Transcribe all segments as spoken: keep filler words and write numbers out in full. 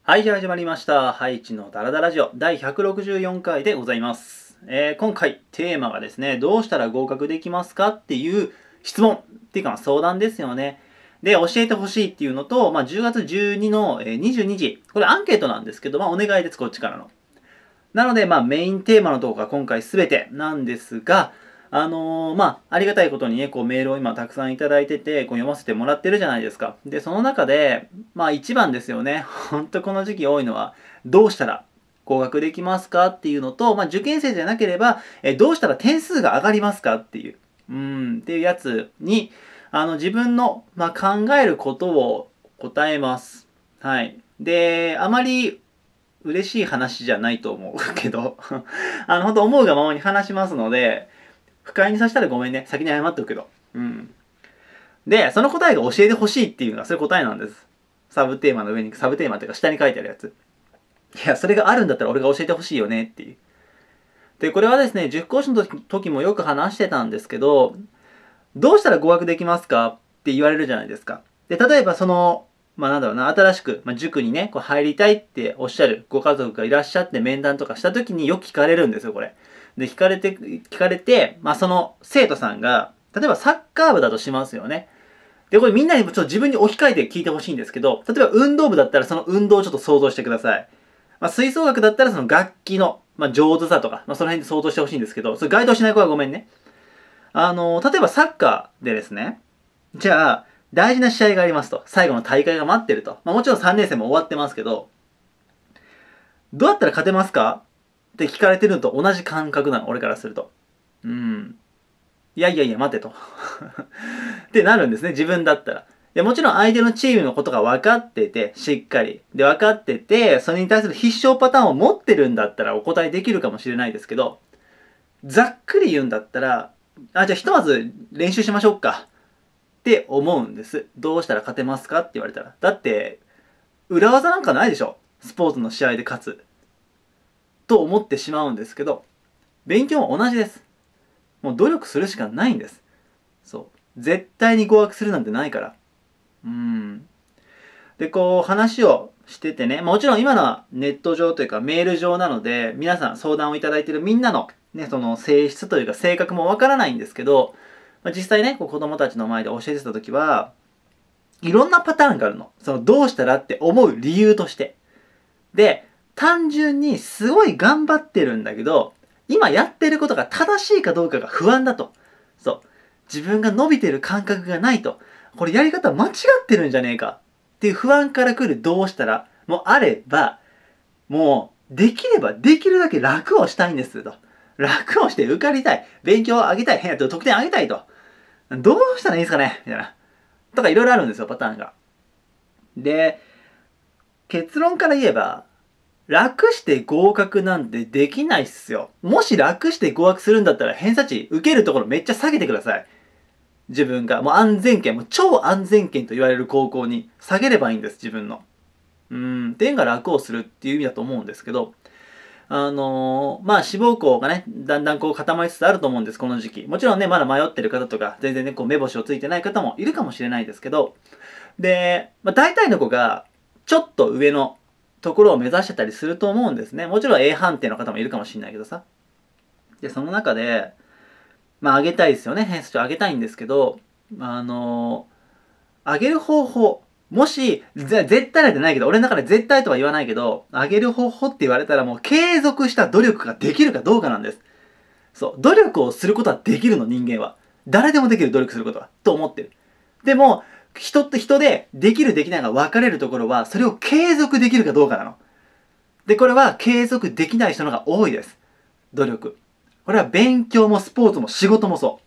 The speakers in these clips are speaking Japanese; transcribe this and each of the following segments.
はい、じゃあ始まりました。ハイチのダラダラジオだいひゃくろくじゅうよんかいでございます。えー、今回テーマがですね、どうしたら合格できますかっていう質問っていうか相談ですよね。で、教えてほしいっていうのと、まあ、じゅうがつじゅうにのにじゅうにじ、これアンケートなんですけど、まあ、お願いです、こっちからの。なので、まあ、メインテーマのとこが今回すべてなんですが、あのー、まあ、ありがたいことにね、こうメールを今たくさんいただいてて、こう読ませてもらってるじゃないですか。で、その中で、まあ一番ですよね。ほんとこの時期多いのは、どうしたら合格できますかっていうのと、まあ受験生じゃなければ、えどうしたら点数が上がりますかっていう、うん、っていうやつに、あの自分の、まあ、考えることを答えます。はい。で、あまり嬉しい話じゃないと思うけどあの、本当思うがままに話しますので、不快にさせたらごめんね。先に謝っておくけど。うん。で、その答えが教えてほしいっていうのがそういう答えなんです。サブテーマの上に、サブテーマっていうか下に書いてあるやつ。いや、それがあるんだったら俺が教えてほしいよねっていう。で、これはですね、塾講師の時もよく話してたんですけど、どうしたら合格できますかって言われるじゃないですか。で、例えばその、まあなんだろうな、新しく、まあ、塾にね、こう入りたいっておっしゃるご家族がいらっしゃって面談とかした時によく聞かれるんですよ、これ。で、聞かれて、聞かれて、まあその生徒さんが、例えばサッカー部だとしますよね。で、これみんなにもちょっと自分に置き換えて聞いてほしいんですけど、例えば運動部だったらその運動をちょっと想像してください。まあ吹奏楽だったらその楽器の、まあ、上手さとか、まあその辺で想像してほしいんですけど、それ該当しない子はごめんね。あの、例えばサッカーでですね、じゃあ、大事な試合がありますと。最後の大会が待ってると。まあもちろんさんねん生も終わってますけど、どうやったら勝てますかって聞かれてるのと同じ感覚なの、俺からすると。うん。いやいやいや、待てと。ってなるんですね、自分だったら。いや、もちろん相手のチームのことが分かってて、しっかり。で、分かってて、それに対する必勝パターンを持ってるんだったらお答えできるかもしれないですけど、ざっくり言うんだったら、あ、じゃあひとまず練習しましょうか。って思うんです。どうしたら勝てますかって言われたら。だって、裏技なんかないでしょ。スポーツの試合で勝つ。と思ってしまうんですけど、勉強も同じです。もう努力するしかないんです。そう。絶対に合格するなんてないから。うん。で、こう話をしててね、もちろん今のはネット上というかメール上なので、皆さん相談をいただいているみんなのね、その性質というか性格もわからないんですけど、まあ、実際ね、こう子供たちの前で教えてた時は、いろんなパターンがあるの。そのどうしたらって思う理由として。で、単純にすごい頑張ってるんだけど、今やってることが正しいかどうかが不安だと。そう。自分が伸びてる感覚がないと。これやり方間違ってるんじゃねえかっていう不安から来るどうしたらもあれば、もうできればできるだけ楽をしたいんですと。楽をして受かりたい。勉強を上げたい。変やと得点上げたいと。どうしたらいいんですかねみたいな。とかいろいろあるんですよ、パターンが。で、結論から言えば、楽して合格なんてできないっすよ。もし楽して合格するんだったら偏差値受けるところめっちゃ下げてください。自分が。もう安全圏、もう超安全圏と言われる高校に下げればいいんです、自分の。うん、っていうのが楽をするっていう意味だと思うんですけど、あのー、まあ志望校がね、だんだんこう固まりつつあると思うんです、この時期。もちろんね、まだ迷ってる方とか、全然ね、こう目星をついてない方もいるかもしれないですけど、で、まあ大体の子が、ちょっと上のところを目指してたりすると思うんですね。もちろん A 判定の方もいるかもしれないけどさ。で、その中で、まあ上げたいですよね。偏差値を上げたいんですけど、あのー、上げる方法。もし、絶対なんてないけど、俺の中で絶対とは言わないけど、上げる方法って言われたらもう継続した努力ができるかどうかなんです。そう。努力をすることはできるの、人間は。誰でもできる、努力することは。と思ってる。でも、人って人でできるできないが分かれるところは、それを継続できるかどうかなの。で、これは継続できない人の方が多いです。努力。これは勉強もスポーツも仕事もそう。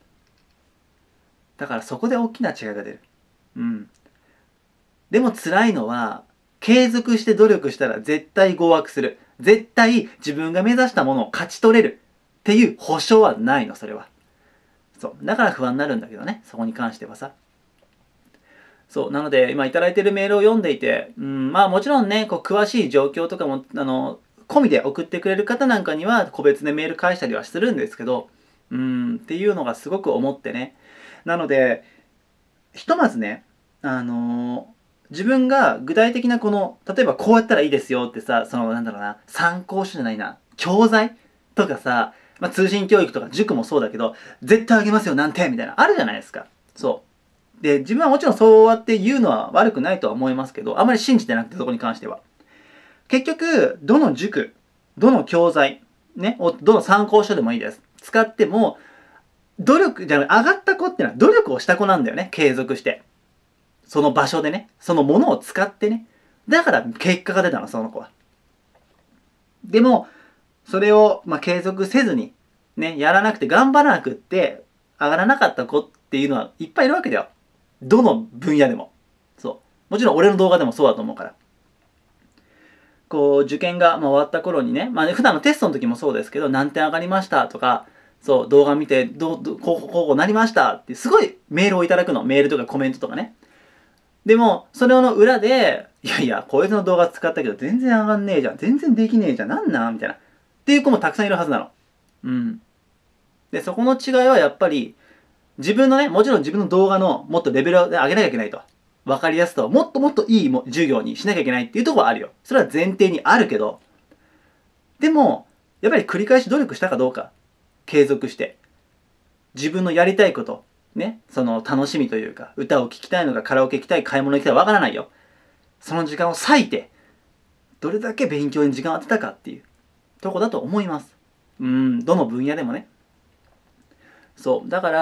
だからそこで大きな違いが出る。うん。でも辛いのは、継続して努力したら絶対合格する。絶対自分が目指したものを勝ち取れる。っていう保証はないの、それは。そう。だから不安になるんだけどね。そこに関してはさ。そう。なので、今いただいてるメールを読んでいて、うん、まあもちろんね、こう詳しい状況とかも、あの、込みで送ってくれる方なんかには個別でメール返したりはするんですけど、うん、っていうのがすごく思ってね。なので、ひとまずね、あの自分が具体的なこの、例えばこうやったらいいですよってさ、そのなんだろうな、参考書じゃないな、教材とかさ、まあ、通信教育とか塾もそうだけど、絶対あげますよ何点みたいな、あるじゃないですか。そう。で、自分はもちろんそうやって言うのは悪くないとは思いますけど、あまり信じてなくて、そこに関しては。結局、どの塾、どの教材、ね、どの参考書でもいいです。使っても、努力、じゃあ上がった子ってのは努力をした子なんだよね、継続して。その場所でね、そのものを使ってね。だから結果が出たの、その子は。でも、それを、まあ、継続せずに、ね、やらなくて頑張らなくって、上がらなかった子っていうのはいっぱいいるわけだよ。どの分野でも。そう。もちろん俺の動画でもそうだと思うから。こう、受験が、まあ、終わった頃にね、まあ、普段のテストの時もそうですけど、何点上がりましたとか、そう、動画見て、どう、どう、こう、こう、こうなりましたって、すごいメールをいただくの。メールとかコメントとかね。でも、それの裏で、いやいや、こいつの動画使ったけど全然上がんねえじゃん。全然できねえじゃん。なんなんみたいな。っていう子もたくさんいるはずなの。うん。で、そこの違いはやっぱり、自分のね、もちろん自分の動画のもっとレベルを上げなきゃいけないと。わかりやすと、もっともっといいも授業にしなきゃいけないっていうところはあるよ。それは前提にあるけど、でも、やっぱり繰り返し努力したかどうか。継続して。自分のやりたいこと。ね。その楽しみというか、歌を聴きたいのか、カラオケ行きたい、買い物行きたい、わからないよ。その時間を割いて、どれだけ勉強に時間を当てたかっていうとこだと思います。うん、どの分野でもね。そう。だから、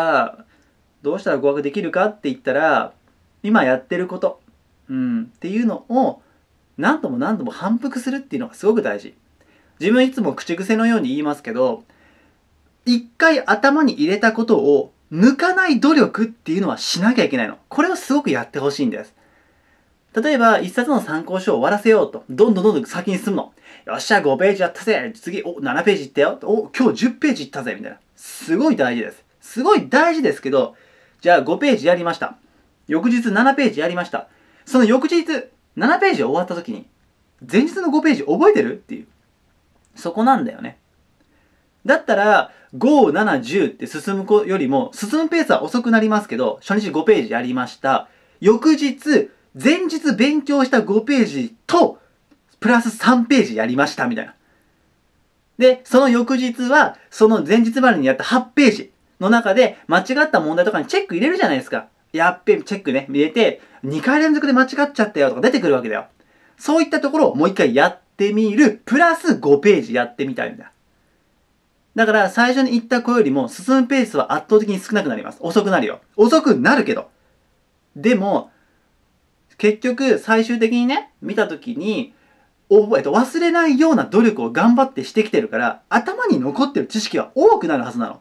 どうしたら合格できるかって言ったら、今やってること、うん、っていうのを何度も何度も反復するっていうのがすごく大事。自分いつも口癖のように言いますけど、一回頭に入れたことを抜かない努力っていうのはしなきゃいけないの。これをすごくやってほしいんです。例えば、一冊の参考書を終わらせようと。どんどんどんどん先に進むの。よっしゃ、ごページやったぜ。次、お、ななページいったよ。お、今日じゅっページいったぜ。みたいな。すごい大事です。すごい大事ですけど、じゃあごページやりました。翌日ななページやりました。その翌日、ななページ終わった時に、前日のごページ覚えてるっていう。そこなんだよね。だったら、ご、なな、じゅうって進む子よりも、進むペースは遅くなりますけど、初日ごページやりました。翌日、前日勉強したごページと、プラスさんページやりましたみたいな。で、その翌日は、その前日までにやったはちページの中で、間違った問題とかにチェック入れるじゃないですか。やっべ、チェックね、入れて、にかい連続で間違っちゃったよとか出てくるわけだよ。そういったところをもう一回やってみる、プラスごページやってみたいんだ。だから最初に言った子よりも進むペースは圧倒的に少なくなります。遅くなるよ。遅くなるけど。でも、結局最終的にね、見たときに、覚えと忘れないような努力を頑張ってしてきてるから、頭に残ってる知識は多くなるはずなの。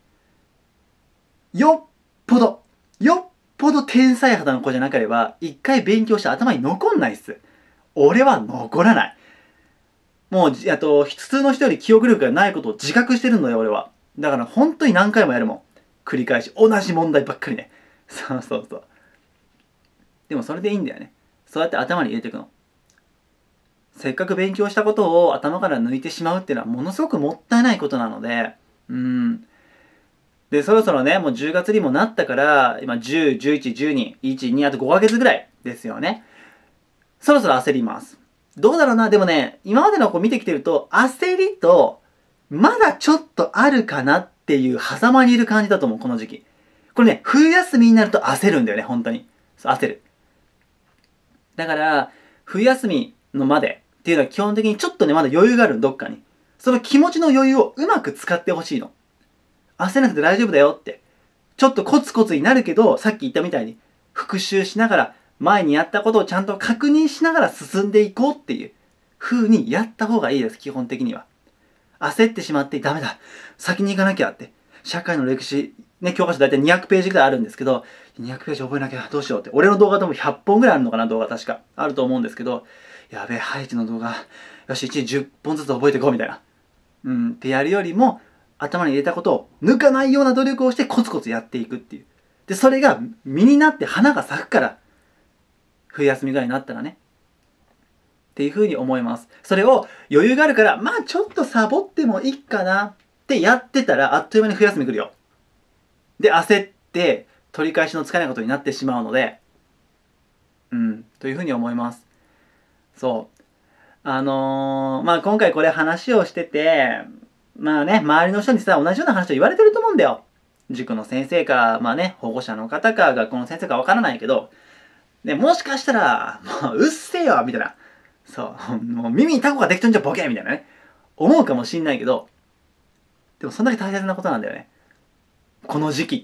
よっぽど、よっぽど天才肌の子じゃなければ、一回勉強して頭に残んないっす。俺は残らない。もう、あと、普通の人より記憶力がないことを自覚してるのよ、俺は。だから本当に何回もやるもん。繰り返し。同じ問題ばっかりね。そうそうそう。でもそれでいいんだよね。そうやって頭に入れていくの。せっかく勉強したことを頭から抜いてしまうっていうのはものすごくもったいないことなので、うん。で、そろそろね、もうじゅうがつにもなったから、今じゅう、じゅういち、じゅうに、いち、に、あとごかげつぐらいですよね。そろそろ焦ります。どうだろうな、でもね、今までの子見てきてると、焦りと、まだちょっとあるかなっていう狭間にいる感じだと思う、この時期。これね、冬休みになると焦るんだよね、本当に。そう、焦る。だから、冬休みのまでっていうのは基本的にちょっとね、まだ余裕がある、どっかに。その気持ちの余裕をうまく使ってほしいの。焦らなくて大丈夫だよって。ちょっとコツコツになるけど、さっき言ったみたいに、復習しながら、前にやったことをちゃんと確認しながら進んでいこうっていう風にやった方がいいです、基本的には。焦ってしまってダメだ。先に行かなきゃって。社会の歴史、ね、教科書大体にひゃくページぐらいあるんですけど、にひゃくページ覚えなきゃどうしようって。俺の動画でもひゃっぽんぐらいあるのかな、動画確か。あると思うんですけど、やべえ、ハイチの動画、よし、いちにちじゅっぽんずつ覚えていこうみたいな。うん、ってやるよりも、頭に入れたことを抜かないような努力をしてコツコツやっていくっていう。で、それが実になって花が咲くから、冬休みぐらいになったらね。っていうふうに思います。それを余裕があるから、まあちょっとサボってもいいかなってやってたら、あっという間に冬休み来るよ。で、焦って取り返しのつかないことになってしまうので、 うん、というふうに思います。そう。あのー、まあ今回これ話をしてて、まあね、周りの人にさ、同じような話を言われてると思うんだよ。塾の先生か、まあね、保護者の方か、学校の先生かわからないけど、ね、もしかしたら、もううっせえよみたいな。そう、もう耳にタコができとんじゃボケみたいなね。思うかもしんないけど、でもそんだけ大切なことなんだよね。この時期って。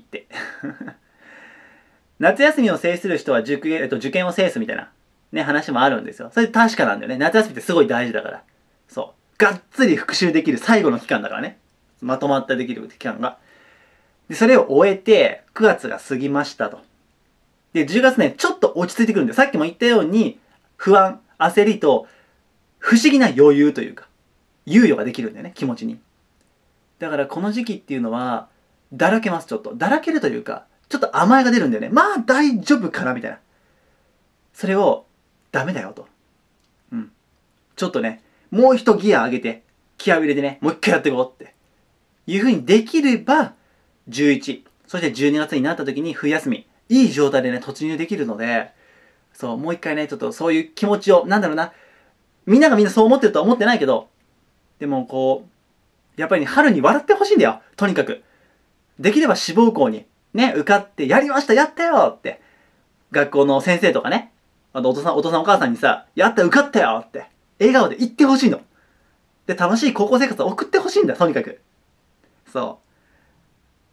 夏休みを制する人は塾、えっと、受験を制すみたいな、ね、話もあるんですよ。それ確かなんだよね。夏休みってすごい大事だから。そう。がっつり復習できる最後の期間だからね。まとまったできる期間が。で、それを終えて、くがつが過ぎましたと。で、じゅうがつね、ちょっと落ち着いてくるんで、さっきも言ったように、不安、焦りと、不思議な余裕というか、猶予ができるんだよね、気持ちに。だからこの時期っていうのは、だらけます、ちょっと。だらけるというか、ちょっと甘えが出るんだよね。まあ大丈夫かなみたいな。それを、ダメだよと。うん。ちょっとね、もう一ギア上げて、気合を入れてね、もう一回やっていこうって。いう風にできれば、じゅういち、そしてじゅうにがつになった時に冬休み、いい状態でね、突入できるので、そう、もう一回ね、ちょっとそういう気持ちを、なんだろうな、みんながみんなそう思ってるとは思ってないけど、でもこう、やっぱりね、春に笑ってほしいんだよ、とにかく。できれば志望校に、ね、受かって、やりました、やったよって、学校の先生とかね、あとお父さん、お父さんお母さんにさ、やった、受かったよって、笑顔で言ってほしいの。で、楽しい高校生活を送ってほしいんだ、とにかく。そう。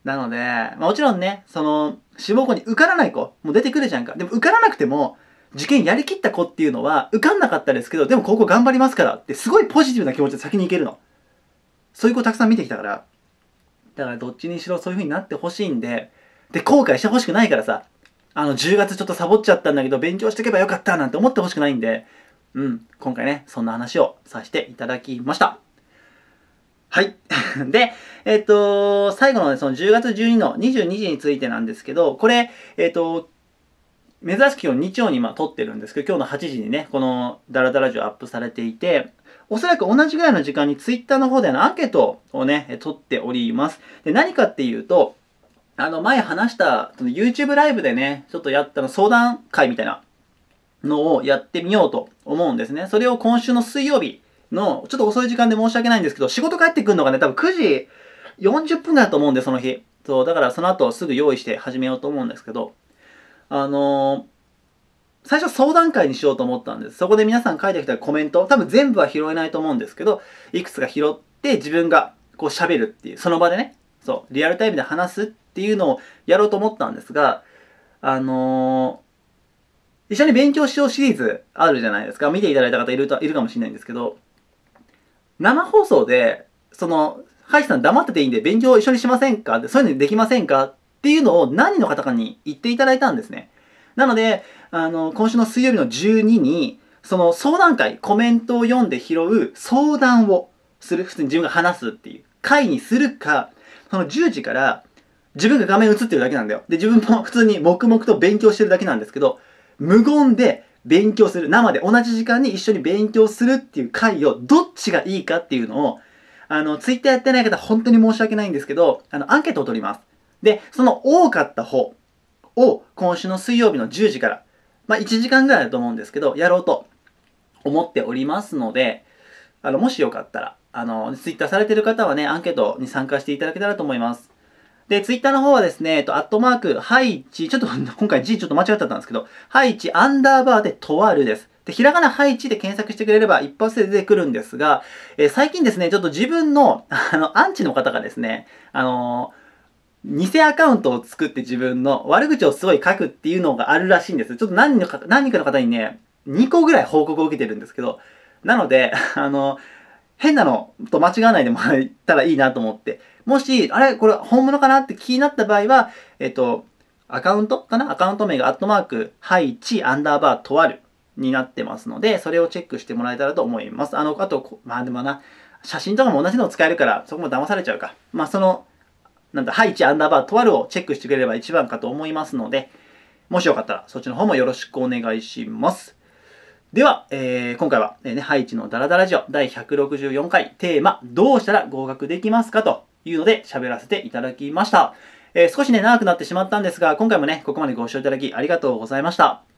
なので、まあ、もちろんね、その、志望校に受からない子、もう出てくるじゃんか。でも受からなくても、受験やりきった子っていうのは、受かんなかったですけど、でも高校頑張りますからって、すごいポジティブな気持ちで先に行けるの。そういう子たくさん見てきたから。だからどっちにしろそういう風になってほしいんで、で、後悔してほしくないからさ、あの、じゅうがつちょっとサボっちゃったんだけど、勉強しておけばよかったなんて思ってほしくないんで、うん、今回ね、そんな話をさせていただきました。はい。で、えっと、最後のね、そのじゅうがつじゅうにのにじゅうにじについてなんですけど、これ、えっと、珍しく今日日曜に今撮ってるんですけど、今日のはちじにね、このダラダラジオアップされていて、おそらく同じぐらいの時間にツイッターの方でのアンケートをね、撮っております。で、何かっていうと、あの、前話した、その YouTube ライブでね、ちょっとやったの相談会みたいなのをやってみようと思うんですね。それを今週の水曜日の、ちょっと遅い時間で申し訳ないんですけど、仕事帰ってくるのがね、多分くじよんじゅっぷんだと思うんで、その日。そう、だからその後すぐ用意して始めようと思うんですけど、あのー、最初相談会にしようと思ったんです。そこで皆さん書いてきたコメント、多分全部は拾えないと思うんですけど、いくつか拾って自分がこう喋るっていう、その場でね、そう、リアルタイムで話すっていうのをやろうと思ったんですが、あのー、一緒に勉強しようシリーズあるじゃないですか。見ていただいた方いるといるかもしれないんですけど、生放送で、その、ハイさん黙ってていいんで勉強一緒にしませんかって、そういうのできませんかっていうのを何人の方かに言っていただいたんですね。なので、あの、今週の水曜日のじゅうにに、その相談会、コメントを読んで拾う相談をする、普通に自分が話すっていう会にするか、そのじゅうじから自分が画面映ってるだけなんだよ。で、自分も普通に黙々と勉強してるだけなんですけど、無言で勉強する。生で同じ時間に一緒に勉強するっていう会をどっちがいいかっていうのを、あの、ツイッターやってない方本当に申し訳ないんですけど、あの、アンケートを取ります。で、その多かった方を今週の水曜日のじゅうじから、まあいちじかんぐらいだと思うんですけど、やろうと思っておりますので、あの、もしよかったら、あの、ツイッターされてる方はね、アンケートに参加していただけたらと思います。で、ツイッターの方はですね、えっと、アットマーク、ハイチ、ちょっと今回 G ちょっと間違っちゃったんですけど、ハイチアンダーバーでとあるです。で、ひらがなハイチで検索してくれれば一発で出てくるんですが、えー、最近ですね、ちょっと自分の、あの、アンチの方がですね、あのー、偽アカウントを作って自分の悪口をすごい書くっていうのがあるらしいんです。ちょっと何人のか、何人かの方にね、にこぐらい報告を受けてるんですけど、なので、あのー、変なのと間違わないでもらえたらいいなと思って、もし、あれこれ本物かなって気になった場合は、えっと、アカウントかなアカウント名がアットマーク、ハイチ、アンダーバー、とあるになってますので、それをチェックしてもらえたらと思います。あの、あと、まあでもな、写真とかも同じのを使えるから、そこも騙されちゃうか。まあその、なんだ、ハイチ、アンダーバー、とあるをチェックしてくれれば一番かと思いますので、もしよかったらそっちの方もよろしくお願いします。では、えー、今回は、えーね、ハイチのダラダラジオだいひゃくろくじゅうよんかいテーマ、どうしたら合格できますかというので喋らせていただきました。えー、少しね、長くなってしまったんですが、今回もね、ここまでご視聴いただきありがとうございました。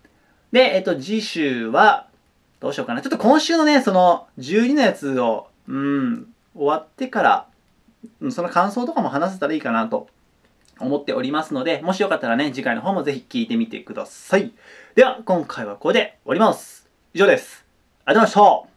で、えっと、次週は、どうしようかな。ちょっと今週のね、その、じゅうにのやつを、うん、終わってから、その感想とかも話せたらいいかなと思っておりますので、もしよかったらね、次回の方もぜひ聞いてみてください。では、今回はここで終わります。以上です。ありがとうございました。